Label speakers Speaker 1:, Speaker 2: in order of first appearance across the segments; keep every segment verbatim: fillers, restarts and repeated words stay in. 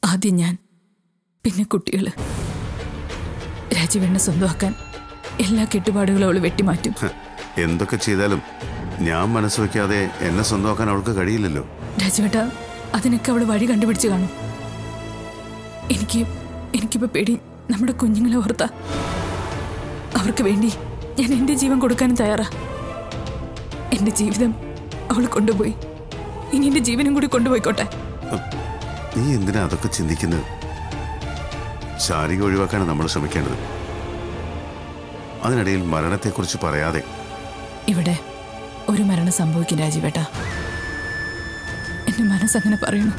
Speaker 1: ആദ്യം ഞാൻ, പിന്നെ കുട്ടികൾ. രാജീവേണ്ണ സ്വന്തമാക്കാൻ എല്ലാ കെട്ടുപാടുകളും അവൾ വെട്ടിമാറ്റും.
Speaker 2: എന്തൊക്കെ ചെയ്താലും ഞാൻ മനസ്സ് വയ്ക്കാതെ എന്നെ സ്വന്തമാക്കാൻ അവൾക്ക് കഴിയില്ലല്ലോ.
Speaker 1: രാജുവേട്ട, അതിനൊക്കെ അവൾ വഴി കണ്ടുപിടിച്ച് കാണും. എനിക്ക് എനിക്കിപ്പോ പേടി നമ്മുടെ കുഞ്ഞുങ്ങളെ ഓർത്താ. അവർക്ക് വേണ്ടി ഞാൻ എന്റെ ജീവൻ കൊടുക്കാനും തയ്യാറാ. എന്റെ ജീവിതം അവൾ കൊണ്ടുപോയി, ഇനി എന്റെ ജീവനും കൂടി കൊണ്ടുപോയിക്കോട്ടെ.
Speaker 2: നീ എന്തിനാ അതൊക്കെ ചിന്തിക്കുന്നത്? ശാരിക ഒഴിവാക്കാനാണ് നമ്മൾ ശ്രമിക്കേണ്ടത്. അതിനിടയിൽ മരണത്തെക്കുറിച്ച് പറയാതെ.
Speaker 1: ഇവിടെ ഒരു മരണം സംഭവിക്കും രാജീവേട്ട. എന്റെ മനസ്സങ്ങനെ പറയണു.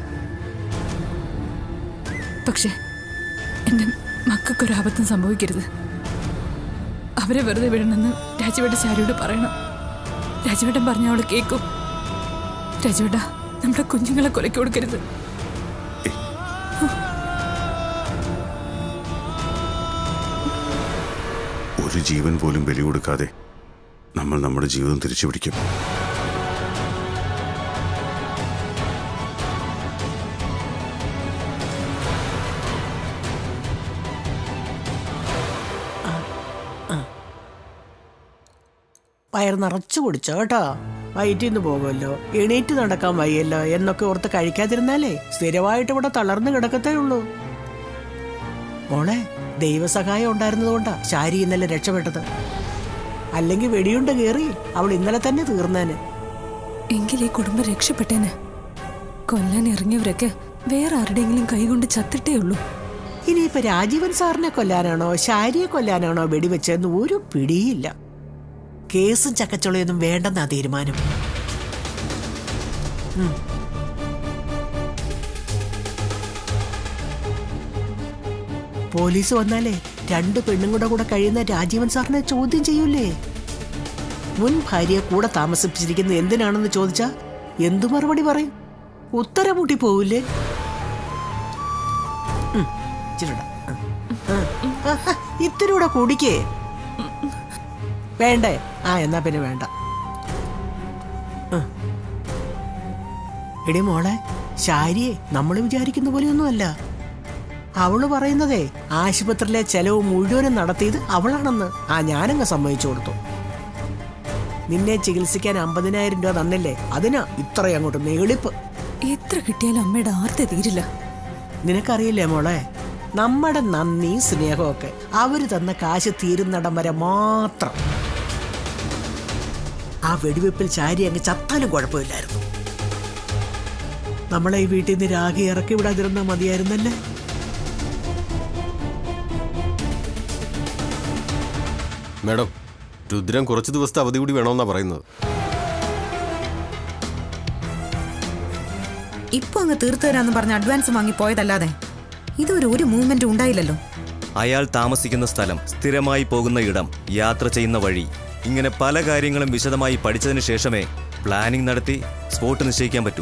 Speaker 1: പക്ഷെ എന്റെ മക്കൾക്കൊരാപത്തും സംഭവിക്കരുത്. അവരെ വെറുതെ വിടണമെന്ന് രാജീവേട്ട ശാരിയോട് പറയണം. രാജീവേട്ടൻ പറഞ്ഞ അവള് കേൾക്കും. രാജീവേട്ട, നമ്മുടെ കുഞ്ഞുങ്ങളെ കൊലയ്ക്ക് കൊടുക്കരുത്.
Speaker 2: ഒരു ജീവൻ പോലും ബലി കൊടുക്കാതെ നമ്മൾ നമ്മുടെ ജീവിതം തിരിച്ചു പിടിക്കും.
Speaker 3: വയർ നിറച്ചു കുടിച്ചോ കേട്ടോ. വയറ്റിൽ നിന്ന് പോകുമല്ലോ, എണീറ്റ് നടക്കാൻ വയ്യല്ലോ എന്നൊക്കെ ഓർത്ത് കഴിക്കാതിരുന്നാലേ സ്ഥിരമായിട്ട് ഇവിടെ തളർന്നു കിടക്കത്തേ ഉള്ളൂ. മോളെ, ദൈവസഹായം ഉണ്ടായിരുന്നതുകൊണ്ടാ ശാരി ഇന്നലെ രക്ഷപ്പെട്ടത്. അല്ലെങ്കിൽ വെടിയുണ്ട കയറി അവൾ ഇന്നലെ തന്നെ തീർന്നാന്.
Speaker 1: എങ്കിൽ ഈ കുടുംബം രക്ഷപ്പെട്ടേന്. കൊല്ലാൻ ഇറങ്ങിയവരൊക്കെ വേറെ ആരുടെയെങ്കിലും കൈകൊണ്ട് ചത്തിട്ടേ ഉള്ളൂ.
Speaker 3: ഇനിയിപ്പോ രാജീവൻ സാറിനെ കൊല്ലാനാണോ ശാരിയെ കൊല്ലാനാണോ വെടിവെച്ചെന്ന് ഒരു പിടിയില്ല. കേസും ചക്കച്ചുളയൊന്നും വേണ്ടെന്നാ തീരുമാനം. പോലീസ് വന്നാലേ രണ്ട് പെണ്ണുങ്ങളുടെ കൂടെ കഴിയുന്ന രാജീവൻ സാറിനെ ചോദ്യം ചെയ്യൂലേ. മുൻ ഭാര്യയെ കൂടെ താമസിപ്പിച്ചിരിക്കുന്നത് എന്തിനാണെന്ന് ചോദിച്ചാ എന്തു മറുപടി പറയും? ഉത്തരം മുട്ടി പോവില്ലേ? ഇത്തിരി കൂടെ കുടിക്കേ. വേണ്ടേ? ആ, എന്നാ പിന്നെ വേണ്ട. എടി മോളെ, ശാരിയെ നമ്മൾ വിചാരിക്കുന്ന പോലെയൊന്നുമല്ല. അവള് പറയുന്നതേ ആശുപത്രിയിലെ ചെലവ് മുഴുവനും നടത്തിയത് അവളാണെന്ന്. ആ, ഞാനങ്ങ് സമ്മതിച്ചു കൊടുത്തു. നിന്നെ ചികിത്സിക്കാൻ അമ്പതിനായിരം രൂപ തന്നില്ലേ, അതിനാ ഇത്രയും അങ്ങോട്ട് നേളിപ്പ്.
Speaker 1: എത്ര കിട്ടിയാലും അമ്മയുടെ ആർത്തി തീരില്ല.
Speaker 3: നിനക്കറിയില്ലേ മോളെ, നമ്മുടെ നന്ദി സ്നേഹമൊക്കെ അവര് തന്ന കാശ് തീരുന്നിടം വരെ മാത്രം. ആ വെടിവെപ്പിൽ ചാരി അങ്ങ് ചത്താലും കുഴപ്പമില്ലായിരുന്നു. നമ്മളെ ഈ വീട്ടിൽ നിന്ന് രാഗി ഇറക്കി വിടാതിരുന്നാ മതിയായിരുന്നല്ലേ.
Speaker 4: മാഡം, രുദ്രൻ കുറച്ചു ദിവസത്തെ അവധി കൂടി വേണമെന്നാ പറയുന്നത്.
Speaker 5: ഇപ്പൊ അങ്ങ് തീർത്തു തരാന്ന് പറഞ്ഞ അഡ്വാൻസ് വാങ്ങി പോയതല്ലാതെ ഇതൊരു ഒരു മൂവ്മെന്റ് ഉണ്ടായില്ലല്ലോ.
Speaker 6: അയാൾ താമസിക്കുന്ന സ്ഥലം, സ്ഥിരമായി പോകുന്ന ഇടം, യാത്ര ചെയ്യുന്ന വഴി, ഇങ്ങനെ പല കാര്യങ്ങളും വിശദമായി പഠിച്ചതിന് ശേഷമേ പ്ലാനിംഗ് നടത്തി സ്പോട്ട് നിശ്ചയിക്കാൻ പറ്റൂ.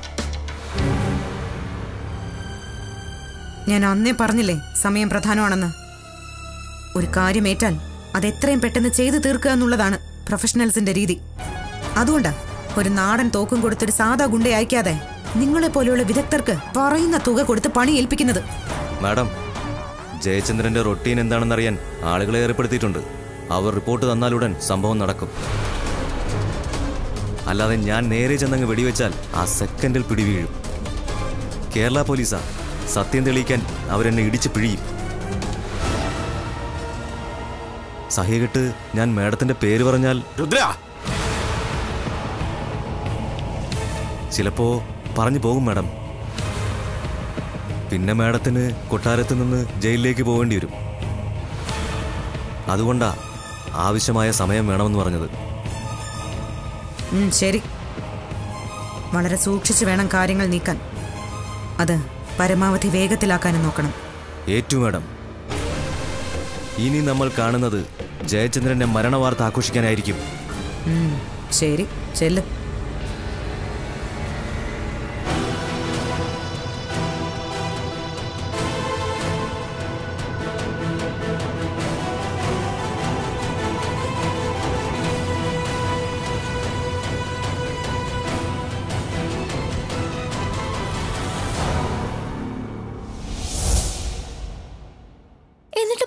Speaker 5: ഞാൻ അന്നേ പറഞ്ഞില്ലേ സമയം പ്രധാനമാണെന്ന്. ഒരു കാര്യമേറ്റാൽ അത് എത്രയും പെട്ടെന്ന് ചെയ്തു തീർക്കുക എന്നുള്ളതാണ് പ്രൊഫഷണൽസിന്റെ രീതി. അതുകൊണ്ടാ ഒരു നാടൻ തോക്കും കൊടുത്തൊരു സാധാ ഗുണ്ട അയക്കാതെ നിങ്ങളെ പോലെയുള്ള വിദഗ്ധർക്ക് പറയുന്ന തുക കൊടുത്ത് പണി ഏൽപ്പിക്കുന്നത്.
Speaker 6: മാഡം, ജയചന്ദ്രന്റെ റൊട്ടീൻ എന്താണെന്നറിയാൻ ആളുകളെ ഏർപ്പെടുത്തിയിട്ടുണ്ട്. അവർ റിപ്പോർട്ട് തന്നാലുടൻ സംഭവം നടക്കും. അല്ലാതെ ഞാൻ നേരെ ചെന്നങ്ങ് വെടിവെച്ചാൽ ആ സെക്കൻഡിൽ പിടിവീഴും. കേരള പോലീസാ, സത്യം തെളിയിക്കാൻ അവരെന്നെ ഇടിച്ച് പിഴിയും. സഹികെട്ട് ഞാൻ മാഡത്തിന്റെ പേര് പറഞ്ഞാൽ
Speaker 4: രുദ്ര
Speaker 6: ചിലപ്പോ പറഞ്ഞു പോകും മാഡം. പിന്നെ മാഡത്തിന് കൊട്ടാരത്ത് നിന്ന് ജയിലിലേക്ക് പോകേണ്ടി വരും. അതുകൊണ്ടാ ആവശ്യമായ സമയം വേണമെന്ന് പറഞ്ഞത്.
Speaker 5: ശരി, വളരെ സൂക്ഷിച്ചു വേണം കാര്യങ്ങൾ നീക്കാൻ. അത് പരമാവധി വേഗത്തിലാക്കാനും നോക്കണം.
Speaker 6: ഏറ്റു മാഡം. ഇനി നമ്മൾ കാണുന്നത് ജയചന്ദ്രന്റെ മരണവാർത്ത ആഘോഷിക്കാനായിരിക്കും.
Speaker 5: ശരി, ചെല്ല്.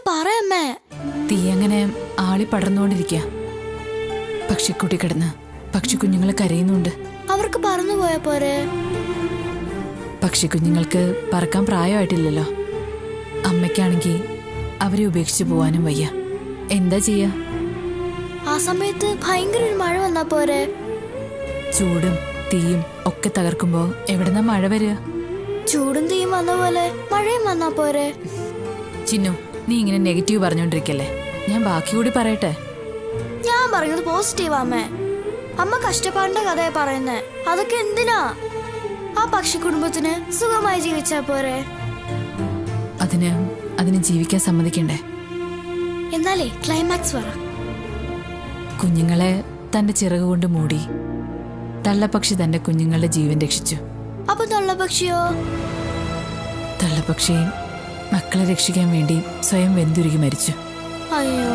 Speaker 7: പറയമ്മേ.
Speaker 1: തീ അങ്ങനെ ആളി പടർന്നുകൊണ്ടിരിക്കുക. പക്ഷിക്കുട്ടി കിടന്ന് പക്ഷിക്കുഞ്ഞുങ്ങൾ കരയുന്നുണ്ട്.
Speaker 7: അവർക്ക് പറന്നു പോയ പോരെ?
Speaker 1: പക്ഷിക്കുഞ്ഞുങ്ങൾക്ക് പറക്കാൻ പ്രായമായിട്ടില്ലല്ലോ. അമ്മയ്ക്കാണെങ്കിൽ അവരെ ഉപേക്ഷിച്ച് പോവാനും വയ്യ. എന്താ ചെയ്യാ?
Speaker 7: ആ സമയത്ത് ഭയങ്കര ഒരു മഴ വന്നാ പോരെ?
Speaker 1: ചൂടും തീയും ഒക്കെ തകർക്കുമ്പോ എവിടെന്നാ മഴ വരിക?
Speaker 7: ചൂടും തീയും വന്ന പോലെ മഴയും വന്നാ പോരെ?
Speaker 1: ചിന്നു, നീ ഇങ്ങനെ നെഗറ്റീവ് പറഞ്ഞോണ്ടിരിക്കല്ലേ. ഞാൻ ബാക്കി കൂടി പറയട്ടെ.
Speaker 7: ഞാൻ പറയുന്നത് പോസിറ്റീവ് അമ്മേ. അമ്മ കഷ്ടപ്പാടിന്റെ കഥയെ പറയുന്നേ. അതൊക്കെ എന്തിനാ? ആ പക്ഷി കുടുംബത്തിന് സുഖമായി ജീവിച്ചാ പോരെ?
Speaker 1: അതിന് അതിന് ജീവിക്കാൻ സമ്മതിക്കണ്ടേ?
Speaker 7: എന്നാലേ ക്ലൈമാക്സ് പറ.
Speaker 1: കുഞ്ഞുങ്ങളെ തന്റെ ചിറക് കൊണ്ട് മൂടി തള്ളപ്പക്ഷി തന്റെ കുഞ്ഞുങ്ങളുടെ ജീവൻ രക്ഷിച്ചു.
Speaker 7: അപ്പൊ തള്ളപ്പക്ഷിയോ?
Speaker 1: തള്ളപ്പക്ഷി മക്കളെ രക്ഷിക്കാൻ വേണ്ടി സ്വയം വെന്തുരുകി മരിച്ചു.
Speaker 7: അയ്യോ,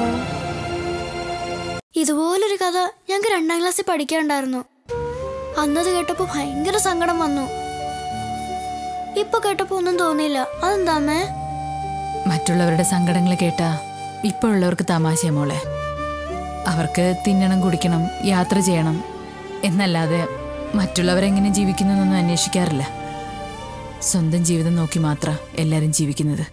Speaker 7: ഇതുപോലൊരു കഥ ഞങ്ങൾക്ക് രണ്ടാം ക്ലാസ്സിൽ പഠിക്കാനുണ്ടായിരുന്നു. അന്നത് കേട്ടപ്പോ ഭയങ്കര സങ്കടം വന്നു. ഇപ്പൊ കേട്ടപ്പോ ഒന്നും തോന്നിയില്ല. അതെന്താമേ?
Speaker 1: മറ്റുള്ളവരുടെ സങ്കടങ്ങൾ കേട്ടാ ഇപ്പോഴുള്ളവർക്ക് തമാശയാ മോളെ. അവർക്ക് തിന്നണം, കുടിക്കണം, യാത്ര ചെയ്യണം എന്നല്ലാതെ മറ്റുള്ളവരെങ്ങനെ ജീവിക്കുന്നു എന്നൊന്നും അന്വേഷിക്കാറില്ല. സ്വന്തം ജീവിതം നോക്കി മാത്രം എല്ലാവരും ജീവിക്കുന്നത്.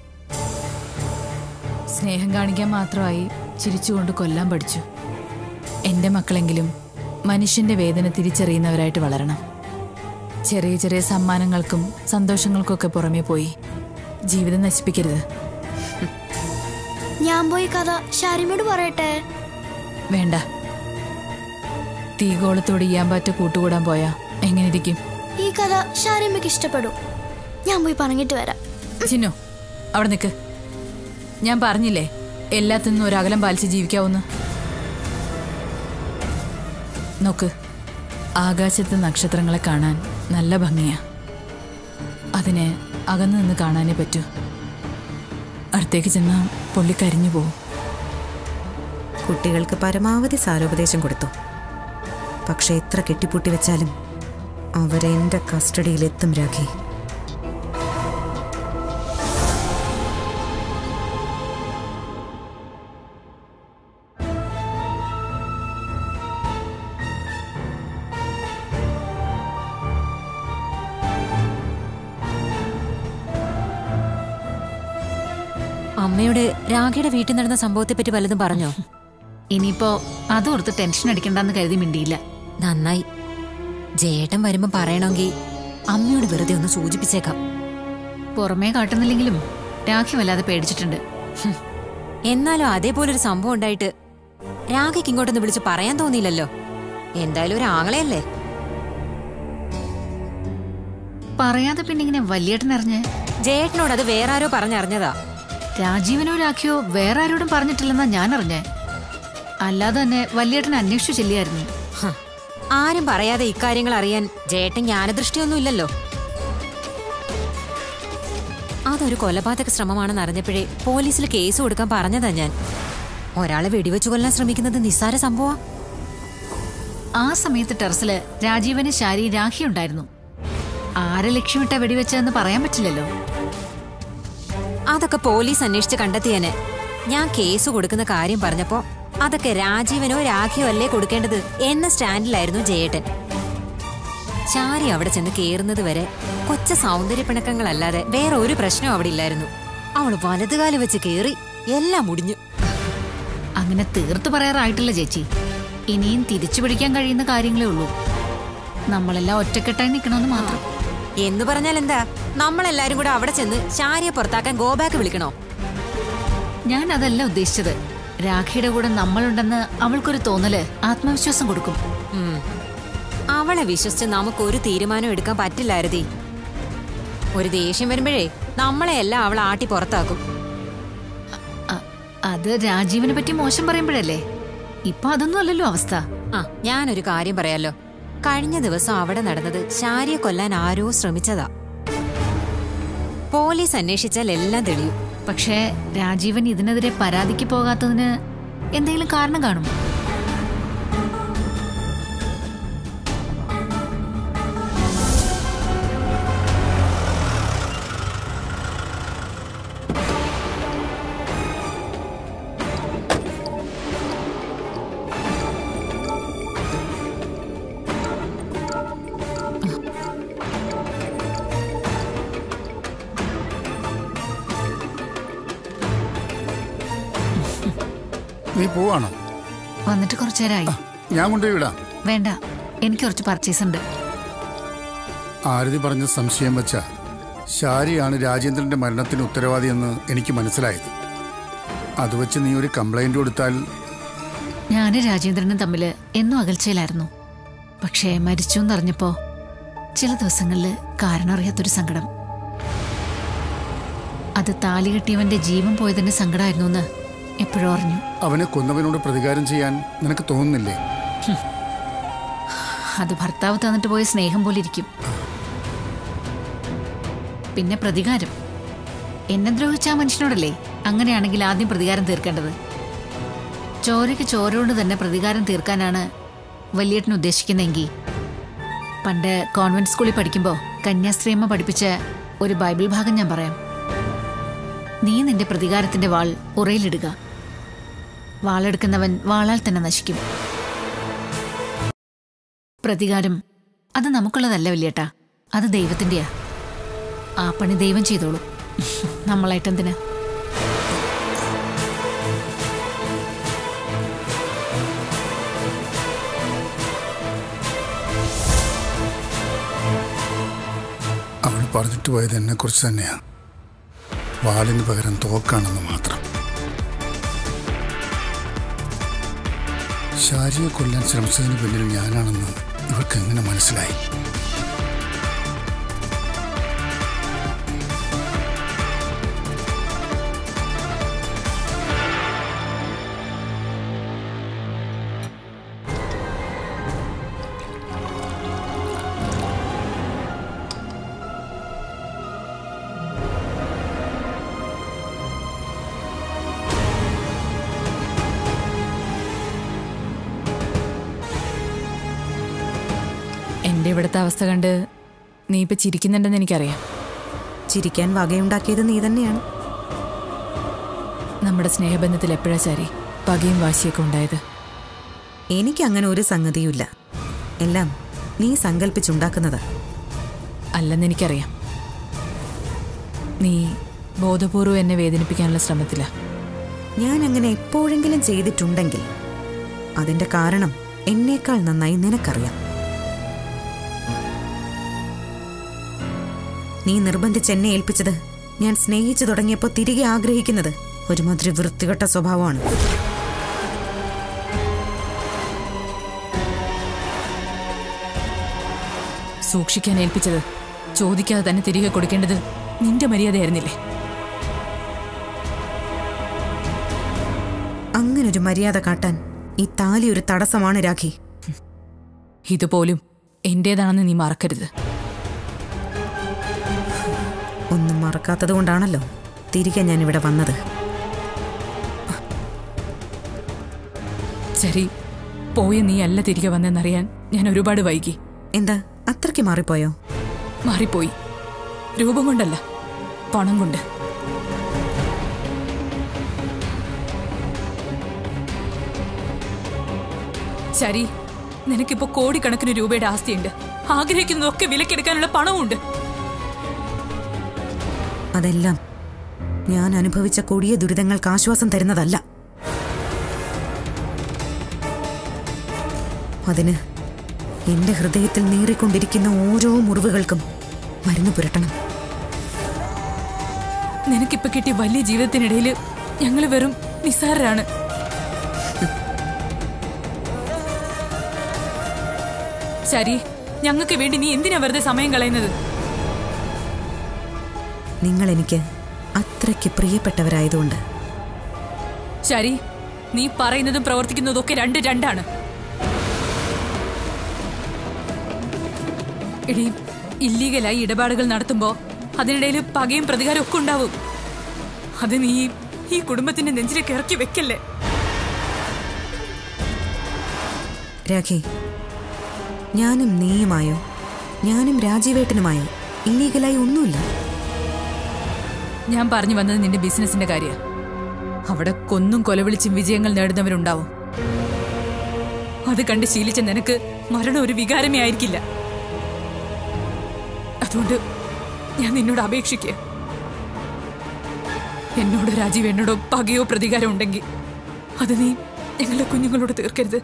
Speaker 1: സ്നേഹം കാണിക്കാൻ മാത്രമായി ചിരിച്ചുകൊണ്ട് കൊല്ലാൻ പഠിച്ചു. എൻ്റെ മക്കളെങ്കിലും മനുഷ്യന്റെ വേദന തിരിച്ചറിയുന്നവരായിട്ട് വളരണം. ചെറിയ ചെറിയ സമ്മാനങ്ങൾക്കും സന്തോഷങ്ങൾക്കൊക്കെ പുറമേ പോയി ജീവിതം നശിപ്പിക്കരുത്.
Speaker 7: ഞാൻ പോയി കഥ ഷാരിമോട് പറയട്ടെ?
Speaker 1: വേണ്ട. തീകോളത്തോട് ഇയാമ്പാറ്റ കൂട്ടുകൂടാൻ പോയാ എങ്ങനെയിരിക്കും?
Speaker 7: ഈ കഥ ഷാരിമയ്ക്ക് ഇഷ്ടപ്പെടും. ഞാൻ പോയി പറഞ്ഞിട്ട് വരാം.
Speaker 1: ചിന്നു, അവിടെ നിൽക്ക്. ഞാൻ പറഞ്ഞില്ലേ എല്ലാത്തിനും ഒരു അകലം പാലിച്ച് ജീവിക്കാവുന്ന. നോക്ക്, ആകാശത്ത് നക്ഷത്രങ്ങളെ കാണാൻ നല്ല ഭംഗിയാ. അതിനെ അകന്നു നിന്ന് കാണാനേ പറ്റൂ. അടുത്തേക്ക് ചെന്നാൽ പൊള്ളി കരിഞ്ഞു പോവും.
Speaker 5: കുട്ടികൾക്ക് പരമാവധി സാരോപദേശം കൊടുത്തു. പക്ഷെ എത്ര കെട്ടിപ്പൂട്ടി വെച്ചാലും അവരെന്റെ കസ്റ്റഡിയിലെത്തും രാഖി.
Speaker 8: അമ്മയോട് രാഖിയുടെ വീട്ടിൽ നടന്ന സംഭവത്തെ പറ്റി വല്ലതും പറഞ്ഞോ?
Speaker 9: ഇനിയിപ്പോ അതോർത്ത് ടെൻഷൻ അടിക്കണ്ടെന്ന് കരുതി മിണ്ടിയില്ല.
Speaker 8: നന്നായി. ജയേട്ടൻ വരുമ്പോ പറയണമെങ്കിൽ അമ്മയോട് വെറുതെ ഒന്ന് സൂചിപ്പിച്ചേക്കാം.
Speaker 9: പുറമേ കാട്ടുന്നില്ലെങ്കിലും രാഖി വല്ലാതെ പേടിച്ചിട്ടുണ്ട്.
Speaker 8: എന്നാലും അതേപോലൊരു സംഭവം ഉണ്ടായിട്ട് രാഖിക്ക് ഇങ്ങോട്ടൊന്ന് വിളിച്ച് പറയാൻ തോന്നിയില്ലല്ലോ. എന്തായാലും ഒരു ആങ്ങളെയല്ലേ.
Speaker 9: പറയാതെ പിന്നെ ഇങ്ങനെ വലിയേട്ടൻ അറിഞ്ഞ്?
Speaker 8: ജയേട്ടനോട് അത് വേറെ ആരോ പറഞ്ഞറിഞ്ഞതാ.
Speaker 9: രാജീവനോ രാഖിയോ വേറെ ആരോടും പറഞ്ഞിട്ടില്ലെന്നാ ഞാൻ അറിഞ്ഞേ. അല്ലാതെ തന്നെ വലിയേട്ടൻ അന്വേഷിച്ചു ചെല്ലിയായിരുന്നു.
Speaker 8: ആരും പറയാതെ ഇക്കാര്യങ്ങൾ അറിയാൻ ജയേട്ടൻ ജ്ഞാനദൃഷ്ടിയൊന്നും ഇല്ലല്ലോ. അതൊരു കൊലപാതക ശ്രമമാണെന്ന് അറിഞ്ഞപ്പോഴേ പോലീസിൽ കേസ് കൊടുക്കാൻ പറഞ്ഞതാ ഞാൻ. ഒരാളെ വെടിവെച്ചു കൊല്ലാൻ ശ്രമിക്കുന്നത് നിസ്സാര സംഭവ.
Speaker 9: ആ സമയത്ത് ടെറസില് രാജീവന് ശാരി രാഖി ഉണ്ടായിരുന്നു. ആരെ ലക്ഷ്യമിട്ട വെടിവെച്ചതെന്ന് പറയാൻ പറ്റില്ലല്ലോ.
Speaker 8: അതൊക്കെ പോലീസ് അന്വേഷിച്ച് കണ്ടെത്തിയനെ. ഞാൻ കേസ് കൊടുക്കുന്ന കാര്യം പറഞ്ഞപ്പോ അതൊക്കെ രാജീവനോ രാഖിയോ അല്ലേ കൊടുക്കേണ്ടത് എന്ന സ്റ്റാൻഡിലായിരുന്നു ജയേട്ടൻ. ശാരി അവിടെ ചെന്ന് കേറുന്നത് വരെ കൊച്ച സൗന്ദര്യ പിണക്കങ്ങളല്ലാതെ വേറെ ഒരു പ്രശ്നവും അവിടെ ഇല്ലായിരുന്നു. അവള് വലതുകാല് വെച്ച് കേറി എല്ലാം മുടിഞ്ഞു.
Speaker 9: അങ്ങനെ തീർത്തു പറയാറായിട്ടില്ല ചേച്ചി. ഇനിയും തിരിച്ചു പിടിക്കാൻ കഴിയുന്ന കാര്യങ്ങളേ ഉള്ളൂ. നമ്മളെല്ലാം ഒറ്റക്കെട്ടായി നിൽക്കണമെന്ന് മാത്രം.
Speaker 8: എന്ന് പറഞ്ഞാൽ എന്താ, നമ്മളെല്ലാരും കൂടെ അവിടെ ചെന്ന് ശാരിയെ പുറത്താക്കാൻ ഗോബാക്ക് വിളിക്കണോ?
Speaker 9: ഞാൻ അതല്ല ഉദ്ദേശിച്ചത്. രാഖിയുടെ കൂടെ നമ്മളുണ്ടെന്ന് അവൾക്കൊരു തോന്നല് ആത്മവിശ്വാസം കൊടുക്കും.
Speaker 8: അവളെ വിശ്വസിച്ച് നമുക്കൊരു തീരുമാനം എടുക്കാൻ പറ്റില്ലായിരുതി. ഒരു ദേഷ്യം വരുമ്പോഴേ നമ്മളെ എല്ലാം അവൾ ആട്ടി പുറത്താക്കും.
Speaker 9: അത് രാജീവിനെ പറ്റി മോശം പറയുമ്പോഴല്ലേ. ഇപ്പൊ അതൊന്നും അല്ലല്ലോ അവസ്ഥ.
Speaker 8: ആ, ഞാനൊരു കാര്യം പറയാലോ. കഴിഞ്ഞ ദിവസം അവിടെ നടന്നത് ശാരിയെ കൊല്ലാൻ ആരോ ശ്രമിച്ചതാ. പോലീസ് അന്വേഷിച്ചാൽ എല്ലാം തെളിയും.
Speaker 9: പക്ഷേ രാജീവൻ ഇതിനെതിരെ പരാതിക്ക് പോകാത്തതിന് എന്തെങ്കിലും കാരണം കാണും.
Speaker 10: നീ പോവാണോ?
Speaker 9: വന്നിട്ട് കുറച്ചു നേരമായി.
Speaker 10: ഞാൻ കൊണ്ടുപോയി വിടാം.
Speaker 9: വേണ്ട, എനിക്ക് കുറച്ച് പർച്ചേസ് ഉണ്ട്.
Speaker 10: ആരതി പറഞ്ഞ സംശയം വെച്ച ശാരിയാണ് രാജേന്ദ്രന്റെ മരണത്തിന് ഉത്തരവാദിയെന്ന് എനിക്ക് മനസ്സിലായത്. അത് വെച്ച് നീ ഒരു കംപ്ലൈന്റ് കൊടുത്താൽ...
Speaker 9: ഞാനും രാജേന്ദ്രനും തമ്മിൽ എന്നും അകൽച്ചയിലായിരുന്നു. പക്ഷേ മരിച്ചു എന്നറിഞ്ഞപ്പോ ചില ദിവസങ്ങളിൽ കാരണം അറിയാത്തൊരു സങ്കടം. അത് താലി കെട്ടിയവന്റെ ജീവൻ പോയതിന്റെ സങ്കടമായിരുന്നു എന്ന് എപ്പോഴും അറിഞ്ഞു.
Speaker 10: അവനെ കൊന്നവനോട് പ്രതികാരം ചെയ്യാൻ നിനക്ക് തോന്നുന്നില്ലേ?
Speaker 9: അത് ഭർത്താവ് തന്നിട്ട് പോയ സ്നേഹം പോലെ ഇരിക്കും. പിന്നെ പ്രതികാരം എന്നെ ദ്രോഹിച്ച ആ മനുഷ്യനോടല്ലേ? അങ്ങനെയാണെങ്കിൽ ആദ്യം പ്രതികാരം തീർക്കേണ്ടത്. ചോരയ്ക്ക് ചോരയോട് തന്നെ പ്രതികാരം തീർക്കാനാണ് വലിയേട്ടൻ ഉദ്ദേശിക്കുന്നതെങ്കിൽ പണ്ട് കോൺവെന്റ് സ്കൂളിൽ പഠിക്കുമ്പോൾ കന്യാസ്ത്രീയമ്മ പഠിപ്പിച്ച ഒരു ബൈബിൾ ഭാഗം ഞാൻ പറയാം. നീ നിന്റെ പ്രതികാരത്തിന്റെ വാൾ ഉറയിലിടുക. വാളെടുക്കുന്നവൻ വാളാൽ തന്നെ നശിക്കും. പ്രതികാരം അത് നമുക്കുള്ളതല്ല വലിയേട്ടാ, അത് ദൈവത്തിന്റെയാ. ആ പണി ദൈവം ചെയ്തോളൂ, നമ്മളായിട്ടെന്തിനാ?
Speaker 10: അവൾ പറഞ്ഞിട്ട് പോയത് എന്നെ കുറിച്ച് തന്നെയാ. വാളിന് പകരം തോക്കാണെന്ന് മാത്രം. ശാരിയെ കൊല്ലാൻ ശ്രമിച്ചതിന് പിന്നിൽ ഞാനാണെന്ന് ഇവർക്ക് എങ്ങനെ മനസ്സിലായി?
Speaker 1: എന്റെ ഇവിടുത്തെ അവസ്ഥ കണ്ട് നീ ഇപ്പൊ ചിരിക്കുന്നുണ്ടെന്ന് എനിക്കറിയാം.
Speaker 5: ചിരിക്കാൻ വകയുണ്ടാക്കിയത് നീ തന്നെയാണ്.
Speaker 1: നമ്മുടെ സ്നേഹബന്ധത്തിൽ എപ്പോഴാ ശരി പകയും വാശിയൊക്കെ ഉണ്ടായത്?
Speaker 5: എനിക്കങ്ങനെ ഒരു സംഗതിയുമില്ല. എല്ലാം നീ സങ്കല്പിച്ചുണ്ടാക്കുന്നത്.
Speaker 1: അല്ലെന്ന് എനിക്കറിയാം. നീ ബോധപൂർവ്വം എന്നെ വേദനിപ്പിക്കാനുള്ള ശ്രമത്തില.
Speaker 5: ഞാൻ അങ്ങനെ എപ്പോഴെങ്കിലും ചെയ്തിട്ടുണ്ടെങ്കിൽ അതിന്റെ കാരണം എന്നേക്കാൾ നന്നായി നിനക്കറിയാം. നീ നിർബന്ധിച്ച് എന്നെ ഏൽപ്പിച്ചത് ഞാൻ സ്നേഹിച്ചു തുടങ്ങിയപ്പോൾ തിരികെ ആഗ്രഹിക്കുന്നത് ഒരുമാതിരി വൃത്തികെട്ട സ്വഭാവമാണ്.
Speaker 1: സൂക്ഷിക്കാൻ ഏൽപ്പിച്ചത് ചോദിക്കാതെ തന്നെ തിരികെ കൊടുക്കേണ്ടത് നിന്റെ മര്യാദയായിരുന്നില്ലേ?
Speaker 5: അങ്ങനൊരു മര്യാദ കാട്ടാൻ ഈ താലി ഒരു തടസ്സമാണ് രാഖി.
Speaker 1: ഇതുപോലും എന്റേതാണെന്ന് നീ മറക്കരുത്.
Speaker 5: ഒന്നും മറക്കാത്തത് കൊണ്ടാണല്ലോ തിരികെ ഞാൻ ഇവിടെ വന്നത്.
Speaker 1: ശരി, പോയ നീ അല്ല തിരികെ വന്നെന്നറിയാൻ ഞാൻ ഒരുപാട് വൈകി.
Speaker 5: എന്താ അത്രയ്ക്ക് മാറിപ്പോയോ?
Speaker 1: മാറിപ്പോയി. രൂപം കൊണ്ടല്ല, പണം കൊണ്ട്. ശരി, നിനക്കിപ്പോ കോടിക്കണക്കിന് രൂപയുടെ ആസ്തിയുണ്ട്. ആഗ്രഹിക്കുന്നതൊക്കെ വിലക്കെടുക്കാനുള്ള പണവുമുണ്ട്.
Speaker 5: അതെല്ലാം ഞാൻ അനുഭവിച്ച കൊടിയ ദുരിതങ്ങൾക്ക് ആശ്വാസം തരുന്നതല്ല. അതിന് എന്റെ ഹൃദയത്തിൽ നീറിക്കൊണ്ടിരിക്കുന്ന ഓരോ മുറിവുകൾക്കും മരുന്ന് പുരട്ടണം.
Speaker 1: നിനക്കിപ്പോ കിട്ടിയ വലിയ ജീവിതത്തിനിടയിൽ ഞങ്ങൾ വെറും നിസ്സാരരാണ്. ശരി, ഞങ്ങൾക്ക് വേണ്ടി നീ എന്തിനാ വെറുതെ സമയം കളയുന്നത്?
Speaker 5: നിങ്ങൾ എനിക്ക് അത്രയ്ക്ക് പ്രിയപ്പെട്ടവരായതുകൊണ്ട്.
Speaker 1: ശരി, നീ പറയുന്നതും പ്രവർത്തിക്കുന്നതും ഒക്കെ രണ്ട് രണ്ടാണ്. എടി, ഇല്ലീഗലായി ഇടപാടുകൾ നടത്തുമ്പോ അതിനിടയിൽ പകയും പ്രതികാരം ഒക്കെ ഉണ്ടാവും. അത് നീ ഈ കുടുംബത്തിന്റെ നെഞ്ചിലേക്ക് ഇറക്കി വെക്കല്ലേ?
Speaker 5: രാഖി, ഞാനും നീയുമായോ ഞാനും രാജീവേട്ടനുമായോ ഇല്ലീഗലായി ഒന്നുമില്ല.
Speaker 1: ഞാൻ പറഞ്ഞു വന്നത് നിന്റെ ബിസിനസിന്റെ കാര്യ. അവിടെ കൊന്നും കൊലവിളിച്ചും വിജയങ്ങൾ നേടുന്നവരുണ്ടാവും. അത് കണ്ട് ശീലിച്ച നിനക്ക് മരണം ഒരു വികാരമേ ആയിരിക്കില്ല. അതുകൊണ്ട് ഞാൻ നിന്നോട് അപേക്ഷിക്കുക, എന്നോടോ രാജീവ് എന്നോടോ പകയോ പ്രതികാരം ഉണ്ടെങ്കിൽ അത് നീ ഞങ്ങളുടെ കുഞ്ഞുങ്ങളോട് തീർക്കരുത്.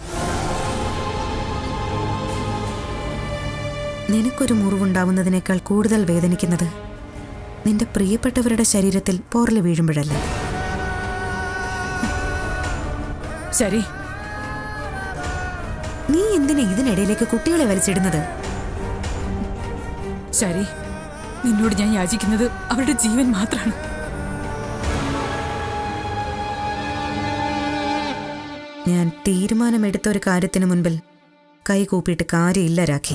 Speaker 5: നിനക്കൊരു മുറിവുണ്ടാവുന്നതിനേക്കാൾ കൂടുതൽ വേദനിക്കുന്നത് നിന്റെ പ്രിയപ്പെട്ടവരുടെ ശരീരത്തിൽ പോറല് വീഴുമ്പോഴല്ലേ?
Speaker 1: ശരി,
Speaker 5: നീ എന്തിനാ ഇതിനിടയിലേക്ക് കുട്ടികളെ വലിച്ചിടുന്നത്?
Speaker 1: ശരി, നിന്നോട് ഞാൻ യാചിക്കുന്നത് അവരുടെ ജീവൻ മാത്രമാണ്.
Speaker 5: ഞാൻ തീരുമാനമെടുത്ത ഒരു കാര്യത്തിന് മുൻപിൽ കൈകൂപ്പിയിട്ട് കാര്യമില്ല രാഖി.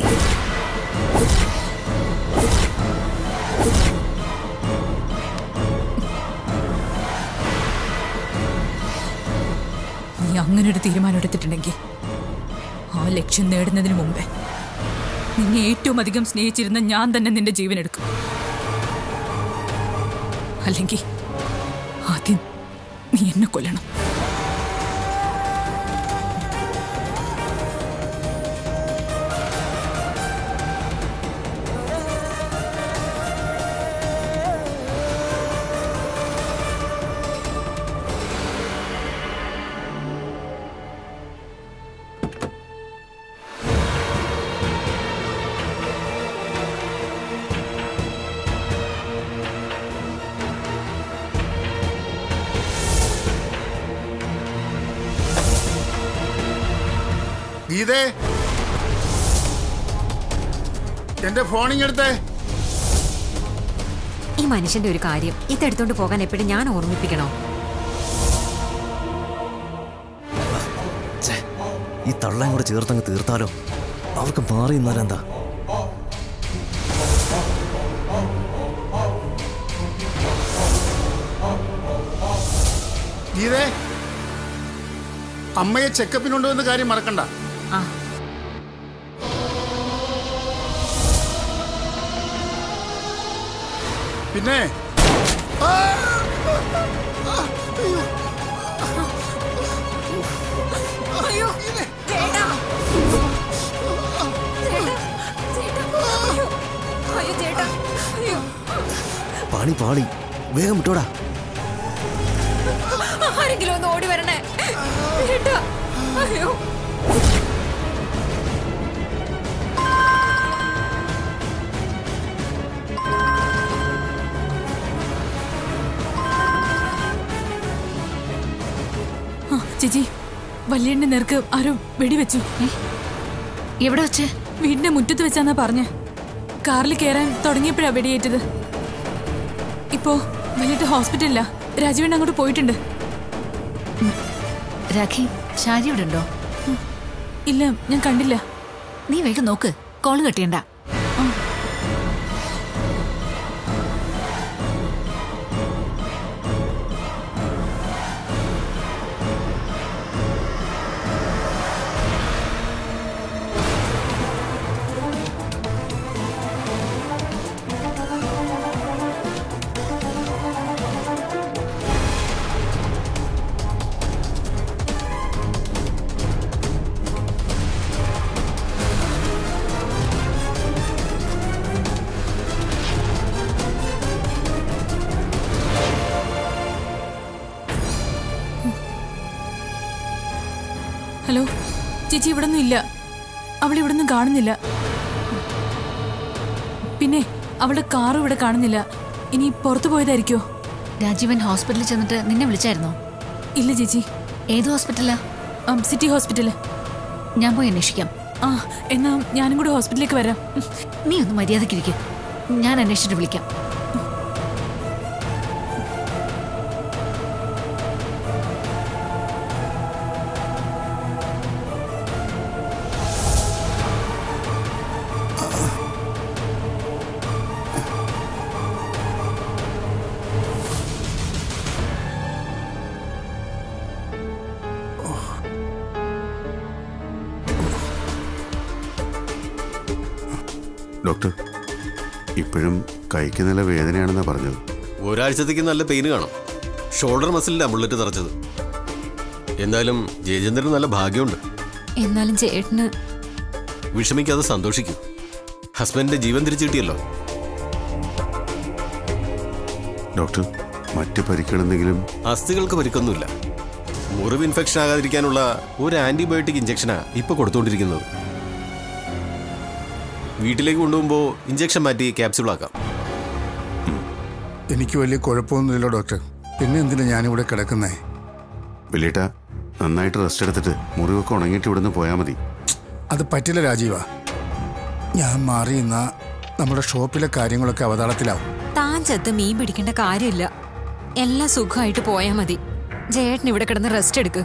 Speaker 1: നീ അങ്ങനെ ഒരു തീരുമാനം എടുത്തിട്ടുണ്ടെങ്കിൽ ആ ലക്ഷ്യം നേടുന്നതിന് മുമ്പേ നിന്നെ ഏറ്റവും അധികം സ്നേഹിച്ചിരുന്ന ഞാൻ തന്നെ നിന്റെ ജീവൻ എടുക്കും. അല്ലെങ്കിൽ ആദ്യം നീ എന്നെ കൊല്ലണം.
Speaker 10: ഗീതേ, എന്റെ ഫോണിങ്ങെടുത്തേ.
Speaker 8: ഈ മനുഷ്യന്റെ ഒരു കാര്യം ഇതെടുത്തോണ്ട് പോകാൻ എപ്പോഴും ഞാൻ ഓർമ്മിപ്പിക്കണോ?
Speaker 6: ഈ തള്ളയും കൂടെ ചേർത്തങ്ങ് തീർത്താലോ? അവർക്ക് മാറി നിന്നാലെന്താ?
Speaker 10: ഗീതേ, അമ്മയെ ചെക്കപ്പിനുണ്ടോന്ന് കാര്യം മറക്കണ്ട.
Speaker 8: ആ
Speaker 10: പിന്നെ
Speaker 6: പാണി പാളി, വേഗം വിട്ടോടാ.
Speaker 8: ആരെങ്കിലും ഒന്ന് ഓടി വരണേ. അയ്യോ,
Speaker 1: ചേച്ചി, വല്യണ്ണന്റെ നേർക്ക് ആരോ വെടിവെച്ചു.
Speaker 9: എവിടെ വെച്ച്?
Speaker 1: വീടിന്റെ മുറ്റത്ത് വെച്ചാന്നാ പറഞ്ഞേ. കാറിൽ കയറാൻ തുടങ്ങിയപ്പോഴാ വെടിയേറ്റത്. ഇപ്പോ വലിയ ഹോസ്പിറ്റലിലാ. രാജീവൻ അങ്ങോട്ട് പോയിട്ടുണ്ട്.
Speaker 9: രാഖി, ഷാരി ഇവിടെ ഉണ്ടോ?
Speaker 1: ഇല്ല, ഞാൻ കണ്ടില്ല.
Speaker 9: നീ വേഗം നോക്ക്, കോള് കെട്ടിയണ്ട.
Speaker 1: ഹലോ ചേച്ചി, ഇവിടൊന്നും ഇല്ല. അവൾ ഇവിടൊന്നും കാണുന്നില്ല. പിന്നെ അവളുടെ കാറും ഇവിടെ കാണുന്നില്ല. ഇനി പുറത്തു പോയതായിരിക്കോ?
Speaker 9: രാജീവൻ ഹോസ്പിറ്റലിൽ ചെന്നിട്ട് നിന്നെ വിളിച്ചായിരുന്നോ?
Speaker 1: ഇല്ല ചേച്ചി.
Speaker 9: ഏത് ഹോസ്പിറ്റലാ?
Speaker 1: City hospital.
Speaker 9: ഞാൻ പോയി അന്വേഷിക്കാം.
Speaker 1: ആ, എന്നാ ഞാനും കൂടെ ഹോസ്പിറ്റലിലേക്ക് വരാം.
Speaker 9: നീ ഒന്ന് മര്യാദക്കിരിക്കും, ഞാൻ അന്വേഷിച്ചിട്ട് വിളിക്കാം.
Speaker 2: ഡോക്ടർ, ഇപ്പോഴും കൈക്ക് നല്ല വേദനയാണെന്നാ പറഞ്ഞത്.
Speaker 4: ഒരാഴ്ചത്തേക്ക് നല്ല പെയിന് കാണും. ഷോൾഡർ മസിലിന്റെ ബുള്ളറ്റ് തറച്ചത്. എന്തായാലും ജയചന്ദ്രന് നല്ല ഭാഗ്യമുണ്ട്.
Speaker 8: എന്നാലും ചേട്ടന്
Speaker 4: വിഷമിക്കാതെ സന്തോഷിക്കും. ഹസ്ബൻഡിന്റെ ജീവൻ തിരിച്ചു കിട്ടിയല്ലോ.
Speaker 2: ഡോക്ടർ, മറ്റു പരിക്കുകളെന്തെങ്കിലും?
Speaker 4: അസ്ഥികൾക്ക് പരിക്കൊന്നുമില്ല. മുറിവ് ഇൻഫെക്ഷൻ ആകാതിരിക്കാനുള്ള ഒരു ആന്റിബയോട്ടിക് ഇഞ്ചക്ഷനാ ഇപ്പൊ കൊടുത്തുകൊണ്ടിരിക്കുന്നത്. വീട്ടിലേക്ക് കൊണ്ടുപോകുമ്പോൾ ഇഞ്ചക്ഷൻ മാറ്റി ക്യാപ്സ്യൂൾ ആക്കാം.
Speaker 10: എനിക്ക് വലിയ കുഴപ്പമൊന്നുമില്ല ഡോക്ടർ. പിന്നെ എന്തിനാ ഞാനിവിടെ കിടക്കുന്നേ?
Speaker 2: വലിയേട്ടാ, നന്നായിട്ട് റെസ്റ്റ് എടുത്തിട്ട് മുറിവൊക്കെ ഉണങ്ങിയിട്ട് ഇവിടുന്ന് പോയാൽ മതി.
Speaker 10: അത് പറ്റില്ല രാജീവ. ഞാൻ മാറി നിന്നാ നമ്മുടെ ഷോപ്പിലെ കാര്യങ്ങളൊക്കെ അവതാളത്തിലാവും.
Speaker 8: താൻ ചത്ത് മീൻ പിടിക്കേണ്ട കാര്യമില്ല. എല്ലാം സുഖമായിട്ട് പോയാ മതി. ജയേട്ടൻ ഇവിടെ കിടന്ന് റെസ്റ്റ് എടുക്ക്.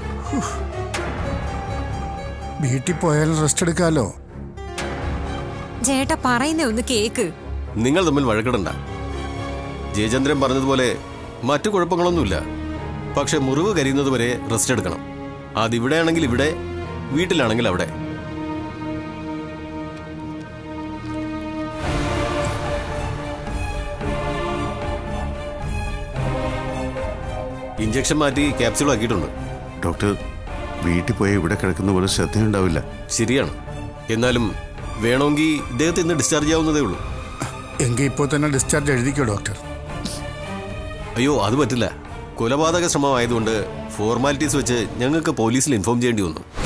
Speaker 10: വീട്ടിൽ പോയാലും റെസ്റ്റ് എടുക്കാമല്ലോ.
Speaker 8: ജയേട്ട പറയുന്നേ ഒന്ന് കേക്ക്.
Speaker 4: നിങ്ങൾ തമ്മിൽ വഴക്കിടണ്ട. ജയചന്ദ്രൻ പറഞ്ഞതുപോലെ മറ്റു കുഴപ്പങ്ങളൊന്നുമില്ല. പക്ഷെ മുറിവ് കരിയുന്നത് വരെ റെസ്റ്റ് എടുക്കണം. അതിവിടെയാണെങ്കിൽ ഇവിടെ, വീട്ടിലാണെങ്കിൽ അവിടെ. ഇഞ്ചക്ഷൻ മാറ്റി ക്യാപ്സ്യൂൾ ആക്കിയിട്ടുണ്ട്.
Speaker 2: ഡോക്ടർ, വീട്ടിൽ പോയി ഇവിടെ കിടക്കുന്ന പോലെ ശ്രദ്ധയുണ്ടാവില്ല.
Speaker 4: ശരിയാണ്. എന്നാലും വേണമെങ്കിൽ ഇദ്ദേഹത്തെ ഇന്ന് ഡിസ്ചാർജ് ചെയ്യാവുന്നതേ ഉള്ളൂ.
Speaker 10: എങ്കിൽ ഇപ്പോൾ തന്നെ ഡിസ്ചാർജ് എഴുതിക്കോ ഡോക്ടർ.
Speaker 4: അയ്യോ, അത് പറ്റില്ല. കൊലപാതക ശ്രമമായതുകൊണ്ട് ഫോർമാലിറ്റീസ് വെച്ച് ഞങ്ങൾക്ക് പോലീസിൽ ഇൻഫോം ചെയ്യേണ്ടി വന്നു.